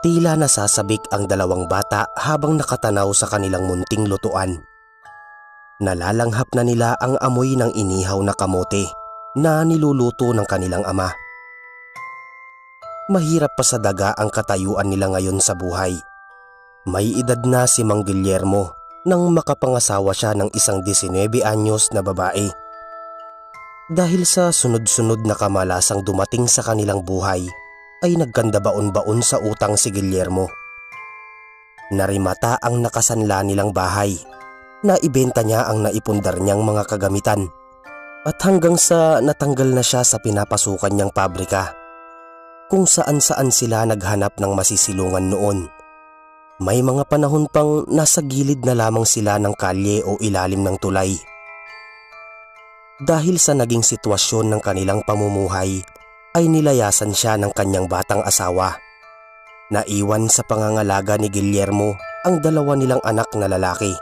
Tila nasasabik ang dalawang bata habang nakatanaw sa kanilang munting lutuan. Nalalanghap na nila ang amoy ng inihaw na kamote na niluluto ng kanilang ama. Mahirap pa sa daga ang katayuan nila ngayon sa buhay. May edad na si Mang Guillermo nang makapangasawa siya ng isang 19 anyos na babae. Dahil sa sunod-sunod na kamalasang dumating sa kanilang buhay, ay nagkanda baon-baon sa utang si Guillermo. Narimata ang nakasanla nilang bahay. Naibenta niya ang naipundar niyang mga kagamitan. At hanggang sa natanggal na siya sa pinapasukan niyang pabrika, kung saan-saan sila naghanap ng masisilungan noon. May mga panahon pang nasa gilid na lamang sila ng kalye o ilalim ng tulay. Dahil sa naging sitwasyon ng kanilang pamumuhay, ay nilayasan siya ng kanyang batang asawa. Naiwan sa pangangalaga ni Guillermo ang dalawa nilang anak na lalaki.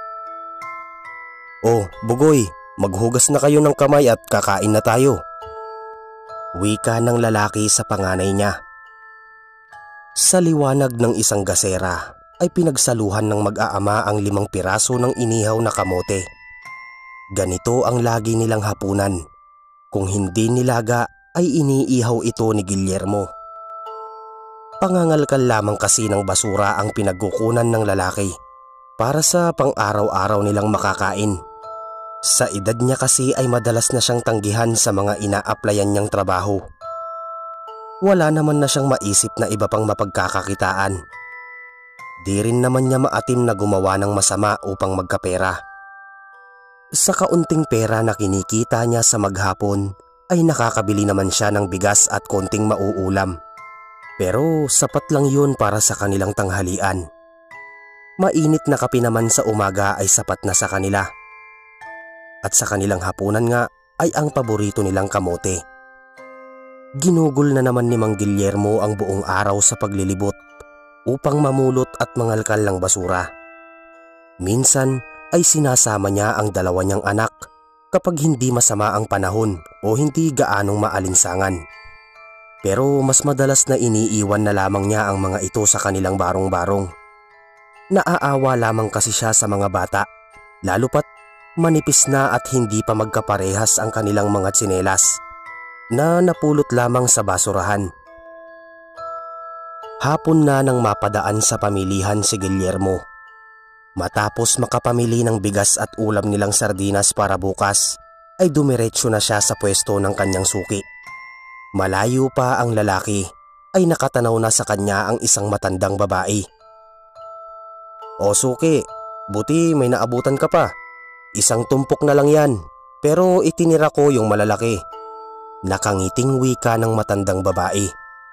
"Oh, Bugoy, maghugas na kayo ng kamay at kakain na tayo," wika ng lalaki sa panganay niya. Sa liwanag ng isang gasera ay pinagsaluhan ng mag-aama ang 5 piraso ng inihaw na kamote. Ganito ang lagi nilang hapunan. Kung hindi nilaga ay iniihaw ito ni Guillermo. Pangangalkal lamang kasi ng basura ang pinagkukunan ng lalaki para sa pang-araw-araw nilang makakain. Sa edad niya kasi ay madalas na siyang tanggihan sa mga ina-applyan niyang trabaho. Wala naman na siyang maisip na iba pang mapagkakakitaan. Di rin naman niya maatim na gumawa ng masama upang magkapera. Sa kaunting pera na kinikita niya sa maghapon, ay nakakabili naman siya ng bigas at konting mauulam. Pero sapat lang yun para sa kanilang tanghalian. Mainit na kape naman sa umaga ay sapat na sa kanila. At sa kanilang hapunan nga ay ang paborito nilang kamote. Ginugol na naman ni Mang Guillermo ang buong araw sa paglilibot upang mamulot at mangalkal ng basura. Minsan ay sinasama niya ang dalawa niyang anak kapag hindi masama ang panahon o hindi gaanong maalinsangan. Pero mas madalas na iniiwan na lamang niya ang mga ito sa kanilang barong-barong. Naaawa lamang kasi siya sa mga bata, lalo pat manipis na at hindi pa magkaparehas ang kanilang mga tsinelas na napulot lamang sa basurahan. Hapon na nang mapadaan sa pamilihan si Guillermo. Matapos makapamili ng bigas at ulam nilang sardinas para bukas, ay dumiretso na siya sa pwesto ng kanyang suki. Malayo pa ang lalaki, ay nakatanaw na sa kanya ang isang matandang babae. "O suki, buti may naabutan ka pa. Isang tumpok na lang yan, pero itinira ko yung malalaki." Nakangiting wika ng matandang babae.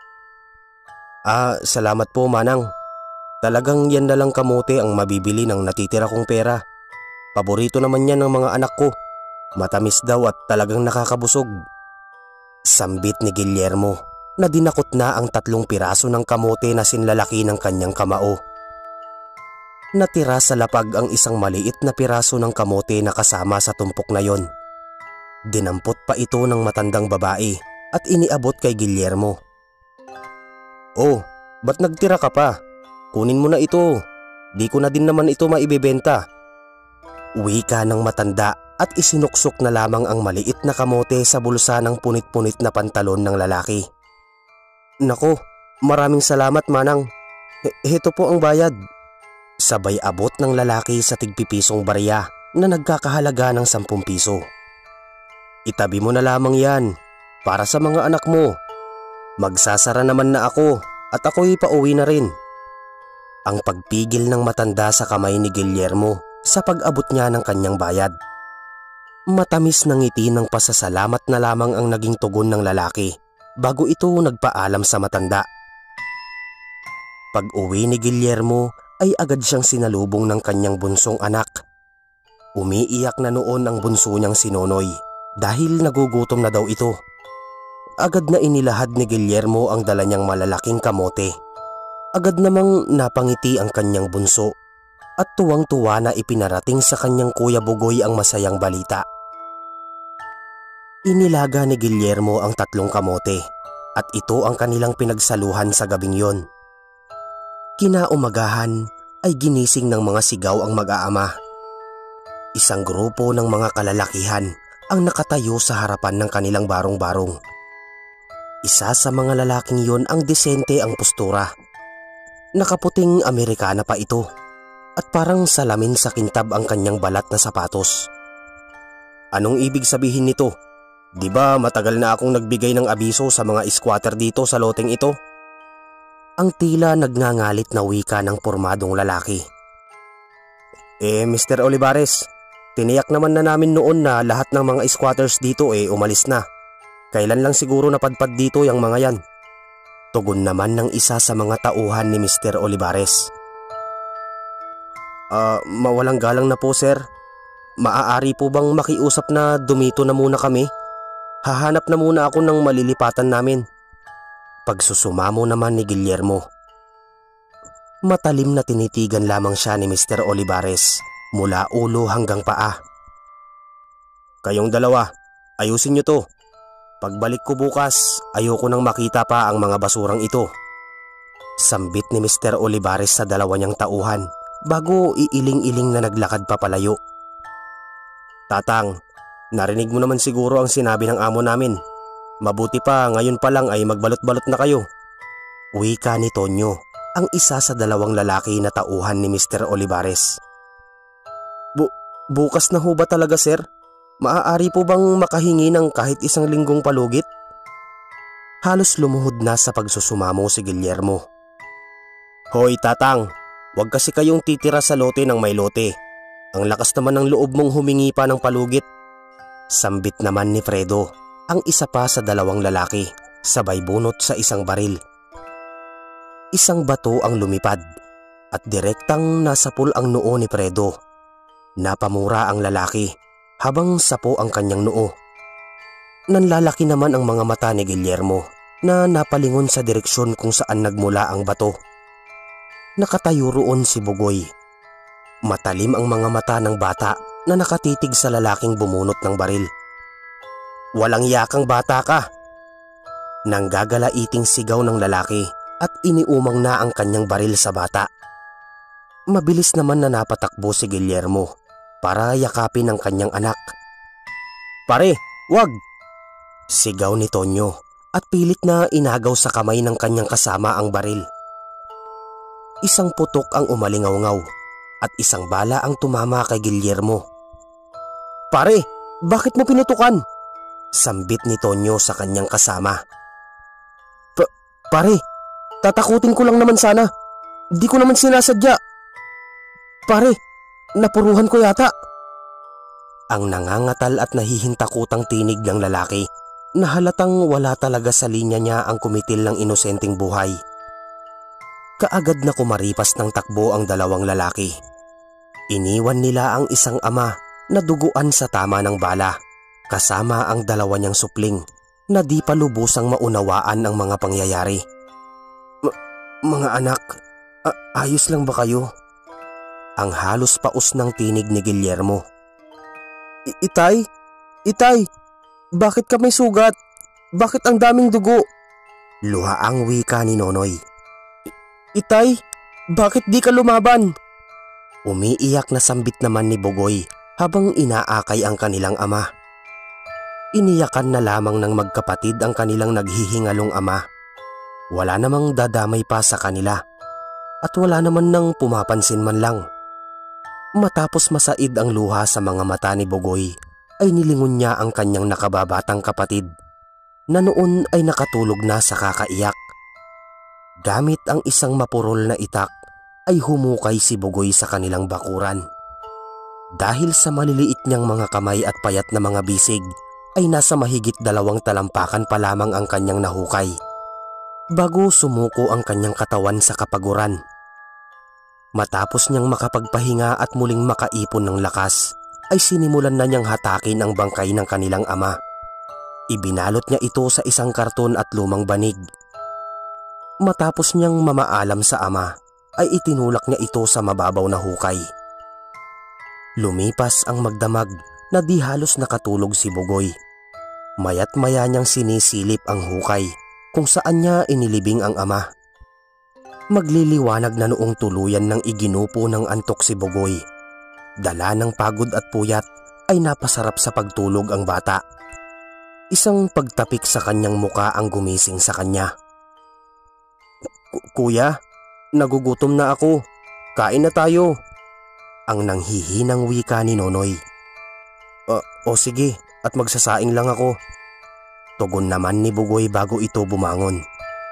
Salamat po manang. Talagang yan na lang kamote ang mabibili ng natitira kong pera. Paborito naman yan ng mga anak ko. Matamis daw at talagang nakakabusog." Sambit ni Guillermo na dinakot na ang 3 piraso ng kamote na sinlalaki ng kanyang kamao. Natira sa lapag ang isang maliit na piraso ng kamote na kasama sa tumpok na yon. Dinampot pa ito ng matandang babae at iniabot kay Guillermo. "Oh, ba't nagtira ka pa? Kunin mo na ito. Di ko na din naman ito maibebenta." Wika ng matanda at isinuksok na lamang ang maliit na kamote sa bulsa ng punit-punit na pantalon ng lalaki. "Nako, maraming salamat manang. Heto po ang bayad." Sabay abot ng lalaki sa tig-pipisong barya na nagkakahalaga ng 10 piso. "Itabi mo na lamang yan para sa mga anak mo. Magsasara naman na ako at ako'y pauwi na rin." Ang pagpigil ng matanda sa kamay ni Guillermo sa pag-abot niya ng kanyang bayad. Matamis na ngiti ng pasasalamat na lamang ang naging tugon ng lalaki bago ito nagpaalam sa matanda. Pag-uwi ni Guillermo ay agad siyang sinalubong ng kanyang bunsong anak. Umiiyak na noon ang bunso niyang si Nonoy dahil nagugutom na daw ito. Agad na inilahad ni Guillermo ang dala niyang malalaking kamote. Agad namang napangiti ang kanyang bunso at tuwang-tuwa na ipinarating sa kanyang kuya Bugoy ang masayang balita. Inilaga ni Guillermo ang 3 kamote at ito ang kanilang pinagsaluhan sa gabing yon. Kinaumagahan ay ginising ng mga sigaw ang mag-aama. Isang grupo ng mga kalalakihan ang nakatayo sa harapan ng kanilang barong-barong. Isa sa mga lalaking yun ang disente ang postura. Nakaputing Amerikana pa ito at parang salamin sa kintab ang kanyang balat na sapatos. Anong ibig sabihin nito? Di ba matagal na akong nagbigay ng abiso sa mga squatter dito sa loteng ito? Ang tila nagngangalit na wika ng pormadong lalaki. Mr. Olivares, tiniyak naman na namin noon na lahat ng mga squatters dito umalis na. Kailan lang siguro napadpad dito yung mga yan? Tugon naman ng isa sa mga tauhan ni Mr. Olivares. Mawalang galang na po sir. Maaari po bang makiusap na dumito na muna kami? Hahanap na muna ako ng malilipatan namin. Pagsusumamo naman ni Guillermo. Matalim na tinitigan lamang siya ni Mr. Olivares mula ulo hanggang paa. Kayong dalawa, ayusin niyo to. Pagbalik ko bukas, ayoko nang makita pa ang mga basurang ito. Sambit ni Mr. Olivares sa dalawa niyang tauhan bago iiling-iling na naglakad papalayo. Tatang, narinig mo naman siguro ang sinabi ng amo namin. Mabuti pa ngayon pa lang ay magbalot-balot na kayo. Wika ni Tonyo, ang isa sa dalawang lalaki na tauhan ni Mr. Olivares. Bukas na ho ba talaga sir? Maaari po bang makahingi ng kahit isang linggong palugit? Halos lumuhod na sa pagsusumamo si Guillermo. Hoy tatang, wag kasi kayong titira sa lote ng may lote. Ang lakas naman ng loob mong humingi pa ng palugit. Sambit naman ni Fredo, ang isa pa sa dalawang lalaki, sabay bunot sa isang baril. Isang bato ang lumipad at direktang nasapul ang noo ni Fredo. Napamura ang lalaki habang sapo ang kanyang noo. Nanlalaki naman ang mga mata ni Guillermo na napalingon sa direksyon kung saan nagmula ang bato. Nakatayo roon si Bugoy. Matalim ang mga mata ng bata na nakatitig sa lalaking bumunot ng baril. Walang yakang bata ka! Nanggagalaiting sigaw ng lalaki at iniumang na ang kanyang baril sa bata. Mabilis naman na napatakbo si Guillermo para yakapin ang kanyang anak. Pare, wag! Sigaw ni Tonyo at pilit na inagaw sa kamay ng kanyang kasama ang baril. Isang putok ang umalingaw-ngaw at isang bala ang tumama kay Guillermo. Pare, bakit mo pinutukan? Sambit ni Tonyo sa kanyang kasama. Pare, tatakutin ko lang naman sana. Di ko naman sinasadya. Pare, napuruhan ko yata. Ang nangangatal at nahihintakutang tinig ng lalaki na halatang wala talaga sa linya niya ang kumitil ng inosenteng buhay. Kaagad na kumaripas ng takbo ang dalawang lalaki. Iniwan nila ang isang ama na duguan sa tama ng bala, kasama ang dalawa niyang supling na di pa lubusang maunawaan ang mga pangyayari. Mga anak, ayos lang ba kayo? Ang halos paus ng tinig ni Guillermo. Itay? Itay, bakit ka may sugat? Bakit ang daming dugo? Luhaang wika ni Nonoy. Itay, bakit di ka lumaban? Umiiyak na sambit naman ni Bugoy habang inaakay ang kanilang ama. Iniyakan na lamang ng magkapatid ang kanilang naghihingalong ama. Wala namang dadamay pa sa kanila at wala naman nang pumapansin man lang. Matapos masaid ang luha sa mga mata ni Bugoy ay nilingon niya ang kanyang nakababatang kapatid na noon ay nakatulog na sa kakaiyak. Gamit ang isang mapurol na itak ay humukay si Bugoy sa kanilang bakuran. Dahil sa maliliit niyang mga kamay at payat na mga bisig ay nasa mahigit 2 talampakan pa lamang ang kanyang nahukay bago sumuko ang kanyang katawan sa kapaguran. Matapos niyang makapagpahinga at muling makaipon ng lakas ay sinimulan na niyang hatakin ang bangkay ng kanilang ama. Ibinalot niya ito sa isang karton at lumang banig. Matapos niyang mamaalam sa ama ay itinulak niya ito sa mababaw na hukay. Lumipas ang magdamag na di halos nakatulog si Bugoy. Maya't maya niyang sinisilip ang hukay kung saan niya inilibing ang ama. Magliliwanag na noong tuluyan ng iginupo ng antok si Bugoy. Dala ng pagod at puyat ay napasarap sa pagtulog ang bata. Isang pagtapik sa kanyang muka ang gumising sa kanya. Kuya, nagugutom na ako. Kain na tayo. Ang nanghihinang wika ni Nonoy. O sige, at magsasaing lang ako. Tugon naman ni Bugoy bago ito bumangon.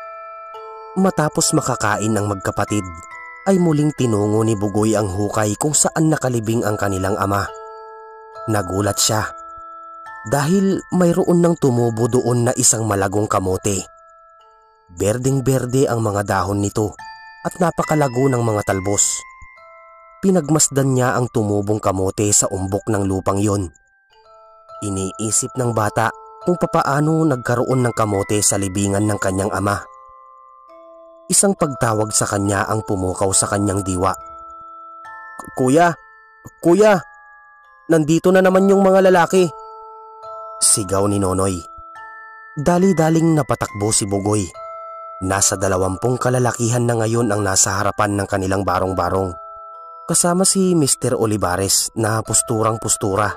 Matapos makakain ang magkapatid, ay muling tinungo ni Bugoy ang hukay kung saan nakalibing ang kanilang ama. Nagulat siya dahil mayroon nang tumubo doon na isang malagong kamote. Berdeng-berde ang mga dahon nito at napakalago ng mga talbos. Pinagmasdan niya ang tumubong kamote sa umbok ng lupang yon. Iniisip ng bata kung papaano nagkaroon ng kamote sa libingan ng kanyang ama. Isang pagtawag sa kanya ang pumukaw sa kanyang diwa. Kuya! Kuya! Nandito na naman yung mga lalaki! Sigaw ni Nonoy. Dali-daling napatakbo si Bugoy. Nasa 20 kalalakihan na ngayon ang nasa harapan ng kanilang barong-barong. Kasama si Mr. Olivares na posturang-postura.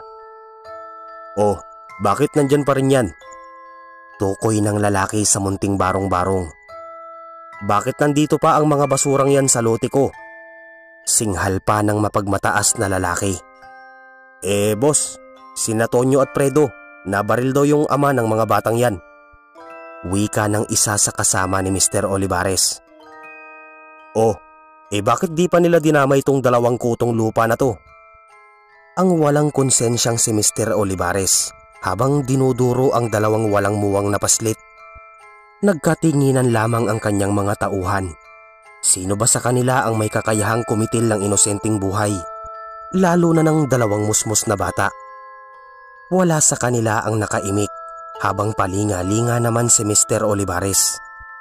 Oh, bakit nandyan pa rin yan? Tukoy ng lalaki sa munting barong-barong. Bakit nandito pa ang mga basurang yan sa lote ko? Singhal pa ng mapagmataas na lalaki. Boss, sina Tonyo at Fredo, nabaril daw yung ama ng mga batang yan. Wika ng isa sa kasama ni Mr. Olivares. Oh, bakit di pa nila dinamay itong 2 kutong lupa na to? Ang walang konsensyang si Mr. Olivares habang dinuduro ang 2 walang muwang na paslit. Nagkatinginan lamang ang kanyang mga tauhan. Sino ba sa kanila ang may kakayahang kumitil ng inosenteng buhay? Lalo na ng 2 musmos na bata. Wala sa kanila ang nakaimik habang palinga-linga naman si Mr. Olivares.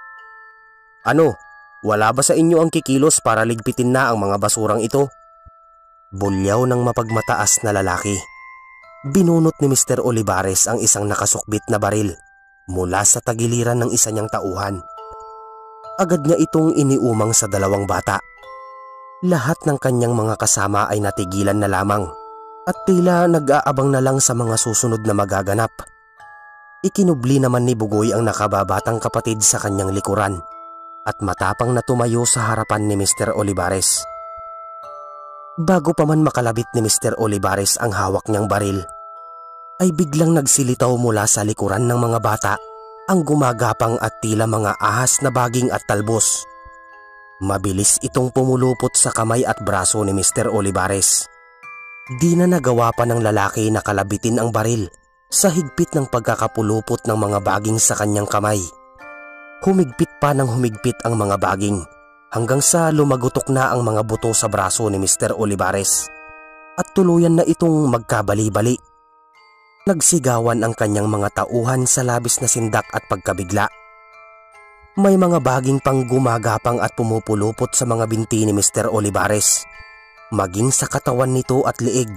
Ano? Wala ba sa inyo ang kikilos para ligpitin na ang mga basurang ito? Bulyaw ng mapagmataas na lalaki. Binunot ni Mr. Olivares ang isang nakasukbit na baril mula sa tagiliran ng isa niyang tauhan. Agad niya itong iniumang sa 2 bata. Lahat ng kanyang mga kasama ay natigilan na lamang at tila nag-aabang na lang sa mga susunod na magaganap. Ikinubli naman ni Bugoy ang nakababatang kapatid sa kanyang likuran at matapang na tumayo sa harapan ni Mr. Olivares. Bago pa man makalabit ni Mr. Olivares ang hawak niyang baril, ay biglang nagsilitaw mula sa likuran ng mga bata ang gumagapang at tila mga ahas na baging at talbos. Mabilis itong pumulupot sa kamay at braso ni Mr. Olivares. Di na nagawa pa ng lalaki na kalabitin ang baril sa higpit ng pagkakapulupot ng mga baging sa kanyang kamay. Humigpit pa ng humigpit ang mga baging hanggang sa lumagutok na ang mga buto sa braso ni Mr. Olivares at tuluyan na itong magkabali-bali. Nagsigawan ang kanyang mga tauhan sa labis na sindak at pagkabigla. May mga baging pang gumagapang at pumupulupot sa mga binti ni Mr. Olivares, maging sa katawan nito at liig.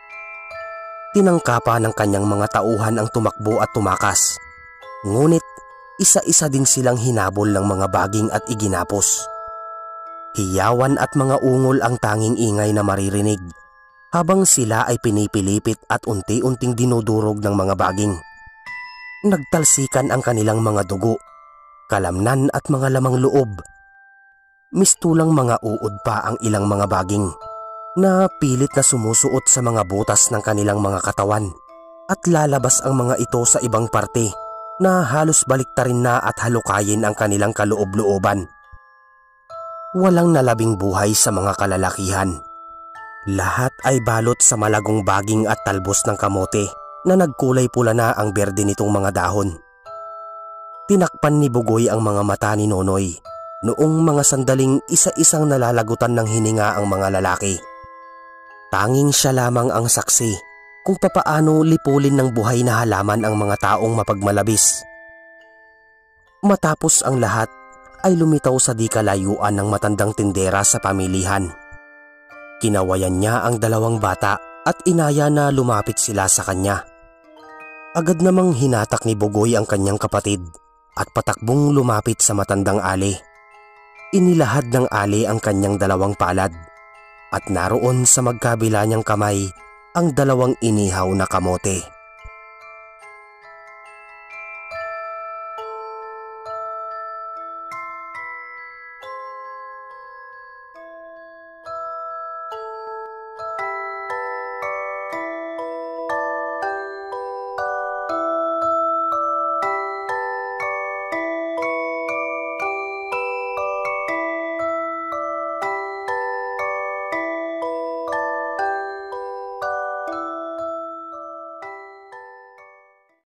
Tinangkapa ng kanyang mga tauhan ang tumakbo at tumakas. Ngunit isa-isa din silang hinabol ng mga baging at iginapos. Hiyawan at mga ungol ang tanging ingay na maririnig habang sila ay pinipilipit at unti-unting dinudurog ng mga baging. Nagtalsikan ang kanilang mga dugo, kalamnan at mga lamang loob. Mistulang mga uod pa ang ilang mga baging na pilit na sumusuot sa mga butas ng kanilang mga katawan at lalabas ang mga ito sa ibang parte na halos baliktarin na at halukayin ang kanilang kaloob-looban. Walang nalabing buhay sa mga kalalakihan. Lahat ay balot sa malagong baging at talbos ng kamote na nagkulay pula na ang berde nitong mga dahon. Tinakpan ni Bugoy ang mga mata ni Nonoy noong mga sandaling isa-isang nalalagutan ng hininga ang mga lalaki. Tanging siya lamang ang saksi kung papaano lipulin ng buhay na halaman ang mga taong mapagmalabis. Matapos ang lahat ay lumitaw sa di kalayuan ng matandang tindera sa pamilihan. Kinawayan niya ang 2 bata at inaya na lumapit sila sa kanya. Agad namang hinatak ni Bugoy ang kanyang kapatid at patakbong lumapit sa matandang ali. Inilahad ng Ali ang kanyang dalawang palad at naroon sa magkabila niyang kamay ang dalawang inihaw na kamote.